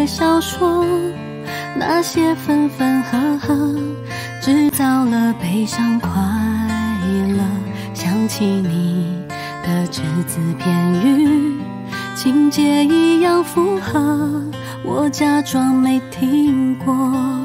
的小说，那些分分合合，制造了悲伤快乐。想起你的只字片语，情节一样符合，我假装没听过。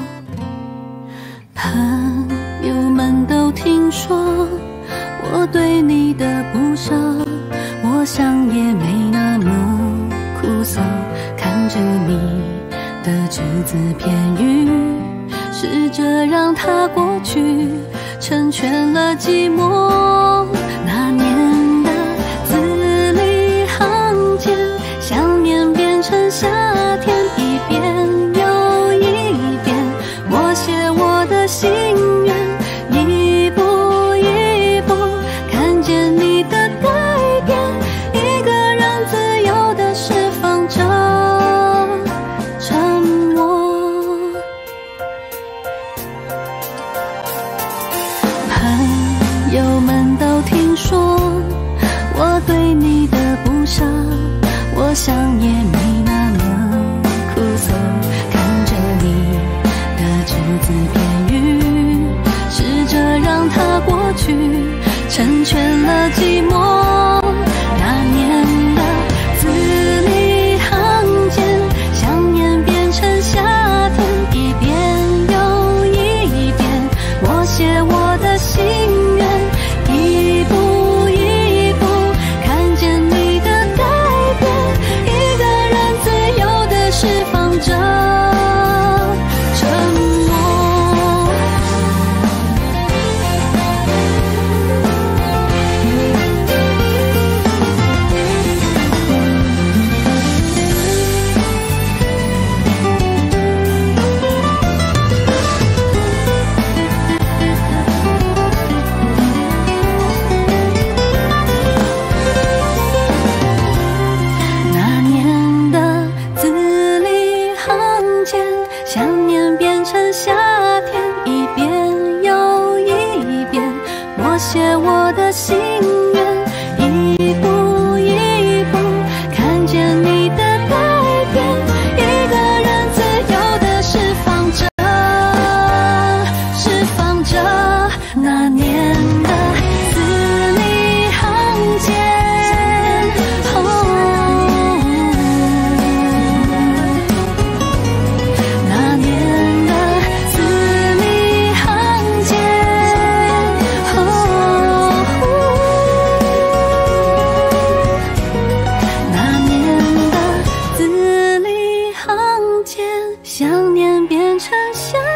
朋友们都听说我对你的不舍，我想也没那么苦涩。看着你的只字片语，试着让它过去，成全了寂寞。那年的字里行间，想念变成夏天，一遍又一遍，我写我的心愿，一步一步看见你的改变，一个人自由地释放着沉默。朋友们都听说我对你的不舍，我想也没那么苦涩。看着你的只字片语，试着让它过去，成全了寂寞。那年的字里行间，想念变成夏天，一遍又一遍，我写我的心愿，一步一步看见你的改变，一个人自由地释放着沉默。那年的字里行间，想念变成夏天，一遍又一遍，我写我的心愿，一步一步看见你的改变，一个人自由地释放着释放着。那年的字里行间，那年的字里行间，那年的字里行间，想念变成夏